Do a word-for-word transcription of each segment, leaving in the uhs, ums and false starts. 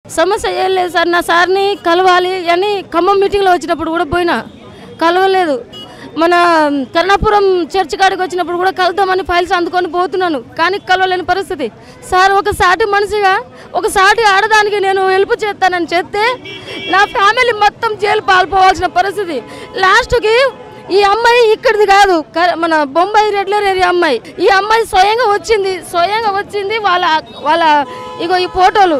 సమస్య ఏం లేదు సార్. నా సార్ని కలవాలి అని ఖమ్మం మీటింగ్లో వచ్చినప్పుడు కూడా పోయినా, కలవలేదు. మన కరుణాపురం చర్చ్ కాడికి వచ్చినప్పుడు కూడా కలుద్దామని ఫైల్స్ అందుకొని పోతున్నాను, కానీ కలవలేని పరిస్థితి సార్. ఒక సాటి మనిషిగా, ఒక సాటి ఆడదానికి నేను హెల్ప్ చేస్తానని చెప్తే నా ఫ్యామిలీ మొత్తం జైలు పాల్పోవాల్సిన పరిస్థితి. లాస్ట్కి ఈ అమ్మాయి ఇక్కడిది కాదు, మన బొంబాయి రెడ్లర్ ఏరియా అమ్మాయి. ఈ అమ్మాయి స్వయంగా వచ్చింది, స్వయంగా వచ్చింది వాళ్ళ వాళ్ళ ఇగో ఈ ఫోటోలు.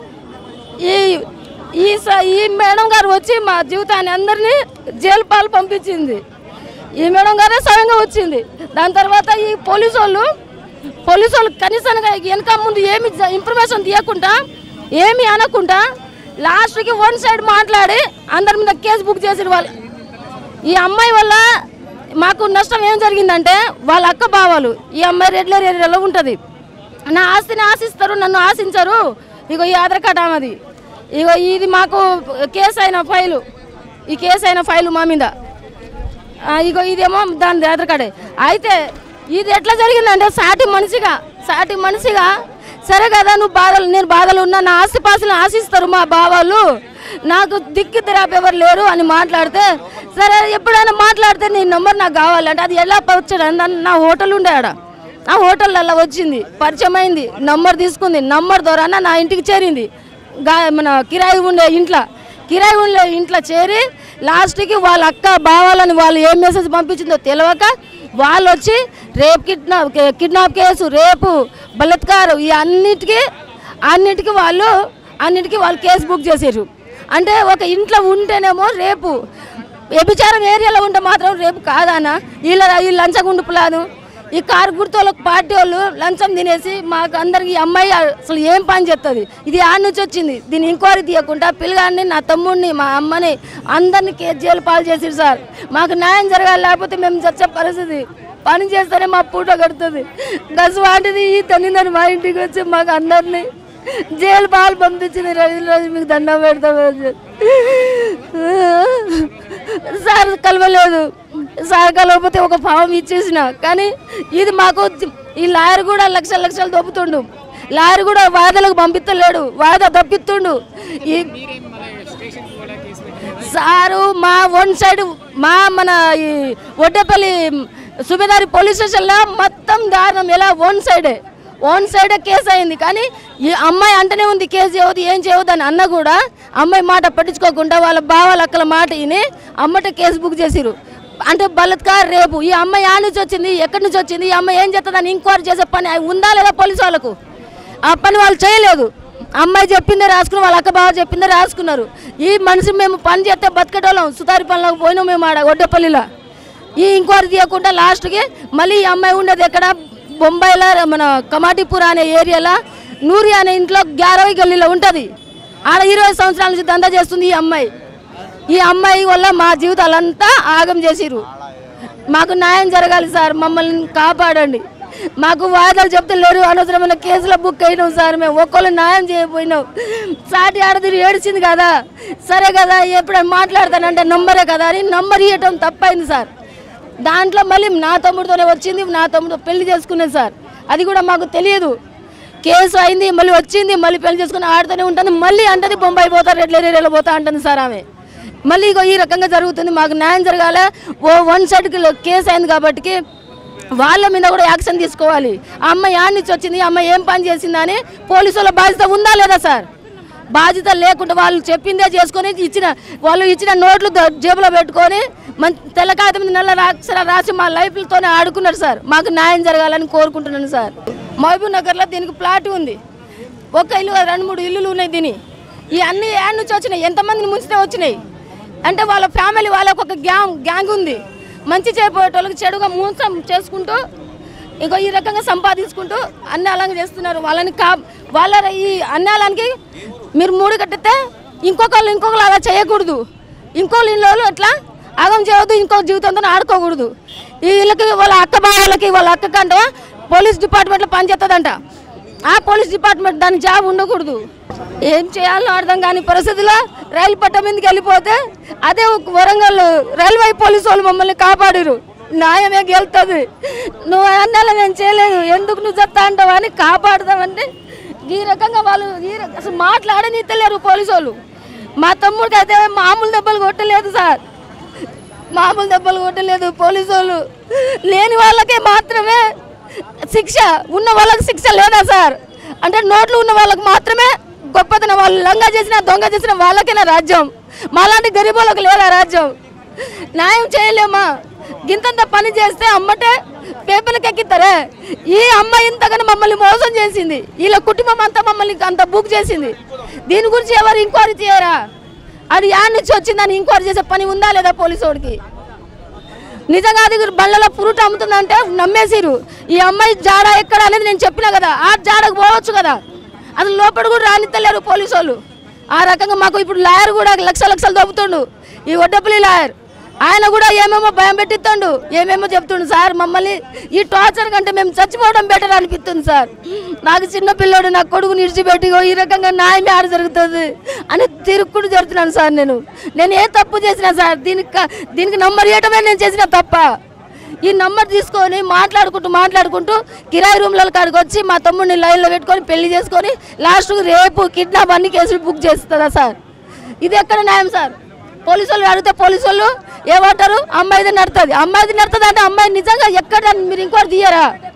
ఈ ఈ ఈ మేడం గారు వచ్చి మా జీవితాన్ని అందరినీ జైలు పాలు పంపించింది. ఈ మేడం గారే స్వయంగా వచ్చింది. దాని తర్వాత ఈ పోలీసు వాళ్ళు పోలీసు వాళ్ళు కనీసం వెనక ముందు ఏమి ఇన్ఫర్మేషన్ తీయకుండా, ఏమి అనకుండా లాస్ట్కి వన్ సైడ్ మాట్లాడి అందరి మీద కేసు బుక్ చేసిన వాళ్ళు. ఈ అమ్మాయి వల్ల మాకు నష్టం ఏం జరిగిందంటే, వాళ్ళ అక్క బావాలు ఈ అమ్మాయి రెడ్లర్ ఏరియాలో ఉంటుంది. నా ఆస్తిని ఆశిస్తారు, నన్ను ఆశించరు. ఇగో ఈ ఆధార్ కార్డు ఆమెది, ఇగో ఇది మాకు కేసు అయిన ఫైలు, ఈ కేసు అయిన ఫైలు మా మీద. ఇగో ఇదేమో దాని ఆధార్ కార్డే. అయితే ఇది ఎట్లా జరిగిందంటే, సాటి మనిషిగా సాటి మనిషిగా సరే కదా నువ్వు బాధలు, నేను బాధలు ఉన్నా, నా ఆస్తి పాస్తులను ఆశిస్తారు మా బావాళ్ళు, నాకు దిక్కు తెరాపు ఎవరు లేరు అని మాట్లాడితే, సరే ఎప్పుడైనా మాట్లాడితే నీ నెంబర్ నాకు కావాలంటే అది ఎలా వచ్చాడు. నా హోటల్ ఉండే ఆడ, ఆ హోటల్లో వచ్చింది, పరిచయం అయింది, నంబర్ తీసుకుంది, నంబర్ ద్వారా నా ఇంటికి చేరింది. గా మన కిరాయి ఉండే ఇంట్లో కిరాయి ఉండే ఇంట్లో చేరి లాస్ట్కి వాళ్ళ అక్క బావాలని వాళ్ళు ఏ మెసేజ్ పంపించిందో తెలియక వాళ్ళు వచ్చి రేపు కిడ్నాప్ కిడ్నాప్ కేసు, రేపు బలత్కారం, ఈ అన్నిటికీ అన్నిటికీ వాళ్ళు అన్నిటికీ వాళ్ళు కేసు బుక్ చేసారు. అంటే ఒక ఇంట్లో ఉంటేనేమో రేపు, వ్యభిచారం ఏరియాలో ఉంటే మాత్రం రేపు కాదానా? వీళ్ళ వీళ్ళు లంచగుండు ప్లాను. ఈ కారు గుర్తోళ్ళకు పార్టీ వాళ్ళు లంచం తినేసి మాకు అందరికి ఈ అమ్మాయి అసలు ఏం పని చేస్తుంది, ఇది ఆడ నుంచి వచ్చింది, దీన్ని ఎంక్వైరీ తీయకుండా పిల్లగాడిని, నా తమ్ముడిని, మా అమ్మని అందరినీ కేసు జైలు పాలు చేసిరు సార్. మాకు న్యాయం జరగాలి, లేకపోతే మేము చచ్చే పరిస్థితి. పని చేస్తేనే మా పూట కడుతుంది. గసు వాటిది ఈ తల్లిదండ్రులు మా ఇంటికి వచ్చి మాకు అందరినీ జైలు పాలు పంపించింది. రోజు రోజు మీకు దండం పెడతాం సార్. కలవలేదు సార్, కలవకపోతే ఒక ఫామ్ ఇచ్చేసిన. కానీ ఇది మాకు ఈ లాయర్ కూడా లక్షల లక్షలు దొబ్బుతుండు, లాయర్ కూడా వాయిదాలకు పంపిస్తలేడు, వాయిదా తప్పిస్తుండు. ఈ సారు మా వన్ సైడ్ మా మన ఈ ఒడ్డేపల్లి సుబేదారి పోలీస్ స్టేషన్లో మొత్తం దారుణం. ఎలా వన్ సైడే వన్ సైడే కేసు అయింది. కానీ ఈ అమ్మాయి అంటనే ఉంది కేసు చేయవద్దు, ఏం చేయవద్దు అని అన్న కూడా అమ్మాయి మాట పట్టించుకోకుండా వాళ్ళ బావాల అక్కల మాట విని అమ్మటే కేసు బుక్ చేసిరు. అంటే బలత్కార్, రేపు. ఈ అమ్మాయి ఆ నుంచి వచ్చింది, ఎక్కడి నుంచి వచ్చింది, ఈ అమ్మాయి ఏం చేస్తుందని ఎంక్వైరీ చేసే పని ఉందా లేదా పోలీసు వాళ్ళకు? ఆ పని వాళ్ళు చేయలేదు. అమ్మాయి చెప్పిందే రాసుకుని, వాళ్ళ అక్క బావ చెప్పిందే రాసుకున్నారు. ఈ మనిషి మేము పని చేస్తే బతికేటోళ్ళం, సుతారి పనిలోకి పోయినాం మేము ఆడ ఒడ్డపల్లిలో. ఈ ఎంక్వైరీ తీయకుండా లాస్ట్కి మళ్ళీ ఈ అమ్మాయి ఉండేది ఎక్కడ, బొంబాయిలో మన కమాటిపూర్ అనే ఏరియాలో నూరి అనే ఇంట్లో గ్యారవై గల్లీలో ఉంటుంది. ఆడ ఇరవై సంవత్సరాల నుంచి దందా చేస్తుంది ఈ అమ్మాయి. ఈ అమ్మాయి వల్ల మా జీవితాలంతా ఆగం చేసిరు. మాకు న్యాయం జరగాలి సార్, మమ్మల్ని కాపాడండి. మాకు వాయిదాలు చెప్తే లేరు, అనవసరమైన కేసులో బుక్ అయినాం సార్. మేము ఒక్కళ్ళు న్యాయం చేయకపోయినాం. సాటి ఆడదిరి ఏడిచింది కదా, సరే కదా ఎప్పుడైనా మాట్లాడతానంటే నంబరే కదా అని నంబర్ ఇవ్వటం తప్పైంది సార్. దాంట్లో మళ్ళీ నా తమ్ముడితోనే వచ్చింది, నా తమ్ముడు పెళ్లి చేసుకునేది సార్. అది కూడా మాకు తెలియదు. కేసు అయింది, మళ్ళీ వచ్చింది, మళ్ళీ పెళ్లి చేసుకుని ఆడుతూనే ఉంటుంది. మళ్ళీ అంటది బొంబాయి పోతా, రెడ్లర్ ఏరియాలో పోతా అంటుంది సార్ ఆమె. మళ్ళీ ఇగో ఈ రకంగా జరుగుతుంది. మాకు న్యాయం జరగాలి. ఓ వన్ సైడ్కి కేసు అయింది కాబట్టి వాళ్ళ మీద కూడా యాక్షన్ తీసుకోవాలి. ఆ అమ్మాయి ఆడ నుంచి వచ్చింది, ఆ అమ్మాయి ఏం పని చేసిందా అని పోలీసు వాళ్ళ బాధ్యత ఉందా లేదా సార్? బాధ్యత లేకుండా వాళ్ళు చెప్పిందే చేసుకొని ఇచ్చిన వాళ్ళు ఇచ్చిన నోట్లు జేబులో పెట్టుకొని మంచి తెల్ల కాగితం మీద నల్ల అక్షర రాసి మా లైఫ్లతోనే ఆడుకున్నారు సార్. మాకు న్యాయం జరగాలని కోరుకుంటున్నాను సార్. మహబూబ్ నగర్లో దీనికి ప్లాట్ ఉంది, ఒక ఇల్లు రెండు మూడు ఇల్లులు ఉన్నాయి. దీని ఈ అన్ని యాడ్ నుంచి వచ్చినాయి, ఎంతమందిని ముంచితే వచ్చినాయి అంటే వాళ్ళ ఫ్యామిలీ వాళ్ళకు ఒక గ్యాంగ్ గ్యాంగ్ ఉంది. మంచి చేయబోయేటోళ్ళకి చెడుగా మోసం చేసుకుంటూ ఇంకో ఈ రకంగా సంపాదించుకుంటూ అన్యాలంగా చేస్తున్నారు. వాళ్ళని కా వాళ్ళ ఈ అన్యాలానికి మీరు మూడు కట్టితే ఇంకొకళ్ళు ఇంకొకరు అలా చేయకూడదు. ఇంకోళ్ళు ఇళ్ళు అట్లా ఆగం చేయవద్దు, ఇంకొక జీవితంతో ఆడుకోకూడదు. ఈ వీళ్ళకి వాళ్ళ అక్క బావలకి వాళ్ళ అక్క కంటే పోలీస్ డిపార్ట్మెంట్లో పనిచేస్తుందంట. ఆ పోలీస్ డిపార్ట్మెంట్ దాని జాబ్ ఉండకూడదు. ఏం చేయాలో అర్థం కాని పరిస్థితిలో రైలు పట్ట మీదకి వెళ్ళిపోతే అదే వరంగల్ రైల్వే పోలీసు వాళ్ళు మమ్మల్ని కాపాడిరు. న్యాయమే గెలుతుంది. నువ్వు అన్నాలో నేను చేయలేదు, ఎందుకు నువ్వు చెప్తా అంటావు అని కాపాడుతామంటే ఈ రకంగా వాళ్ళు ఈ రక- అసలు మాట్లాడనిత్తలేరు పోలీసు వాళ్ళు. మా తమ్ముడికి అయితే మామూలు దెబ్బలు కొట్టలేదు సార్, మామూలు దెబ్బలు కొట్టలేదు పోలీసు వాళ్ళు. లేని వాళ్ళకే మాత్రమే శిక్ష, ఉన్న వాళ్ళకి శిక్ష లేదా సార్? అంటే నోట్లు ఉన్న వాళ్ళకి మాత్రమే గొప్పతనం, వాళ్ళు లంగా చేసిన దొంగ చేసిన వాళ్ళకేనా రాజ్యం? మాలాంటి గరీబులకు లేదా రాజ్యం? న్యాయం చేయలేమా? గింతంత పని చేస్తే అమ్మటే పేపర్లకు ఎక్కిస్తారే. ఈ అమ్మాయి ఇంతగానో మమ్మల్ని మోసం చేసింది, వీళ్ళ కుటుంబం అంతా మమ్మల్ని అంత బుక్ చేసింది. దీని గురించి ఎవరు ఎంక్వైరీ చేయరా? అది యాడ్ నుంచి వచ్చిందని ఎంక్వైరీ చేసే పని ఉందా లేదా పోలీసు వాడికి? నిజంగా అది బళ్ళలో ఫ్రూట్ అమ్ముతుందంటే నమ్మేసిరు. ఈ అమ్మాయి జాడ ఎక్కడ అనేది నేను చెప్పినా కదా, ఆ జాడకు పోవచ్చు కదా, అది లోపల కూడా రానిత్తలేరు పోలీసు వాళ్ళు. ఆ రకంగా మాకు ఇప్పుడు లాయర్ కూడా లక్ష లక్షలు దొబ్బుతుండు, ఈ వడ్డపల్లి లాయర్. ఆయన కూడా ఏమేమో భయం పెట్టిస్తుండు, ఏమేమో చెప్తుండు. సార్ మమ్మల్ని ఈ టార్చర్ కంటే మేము చచ్చిపోవడం బెటర్ అనిపిస్తుంది సార్. నాకు చిన్న పిల్లోడు, నా కొడుకు నిడిచిపెట్టి ఈ రకంగా న్యాయం ఆడ జరుగుతుంది అని తిరుక్కుడు జరుగుతున్నాను సార్. నేను నేను ఏ తప్పు చేసినా సార్, దీనికి దీనికి నంబర్ ఇవ్వటమే నేను చేసిన తప్ప. ఈ నంబర్ తీసుకొని మాట్లాడుకుంటూ మాట్లాడుకుంటూ కిరాయి రూమ్ల కాడికి వచ్చి మా తమ్ముడిని లైన్లో పెట్టుకొని పెళ్లి చేసుకొని లాస్ట్కు రేపు కిడ్నాప్ అన్ని కేసులు బుక్ చేస్తుందా సార్? ఇది ఎక్కడ న్యాయం సార్? పోలీసు వాళ్ళు అడిగితే పోలీసు వాళ్ళు ఏమంటారు, అమ్మాయిది నడుతుంది, అమ్మాయిది నడుతుంది అంటే అమ్మాయి నిజంగా ఎక్కడ మీరు ఇంకోటి తీయరా?